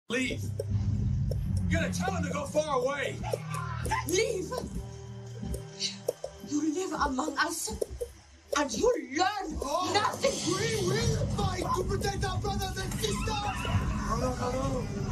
Leave. You gotta tell him to go far away. Leave. You live among us, and you learn nothing. We will fight to protect our brothers and sisters. No.